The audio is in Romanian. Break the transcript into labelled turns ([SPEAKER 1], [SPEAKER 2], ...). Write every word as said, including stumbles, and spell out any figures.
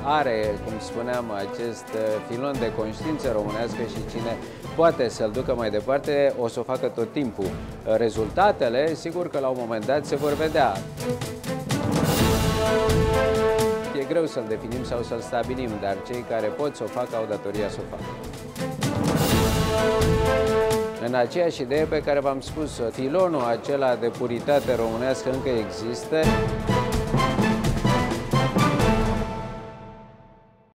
[SPEAKER 1] are, cum spuneam, acest filon de conștiință românească și cine poate să-l ducă mai departe, o să o facă tot timpul. Rezultatele, sigur că la un moment dat se vor vedea. E greu să-l definim sau să-l stabilim, dar cei care pot să o facă au datoria să o facă. În aceeași idee pe care v-am spus, filonul acela de puritate românească încă există.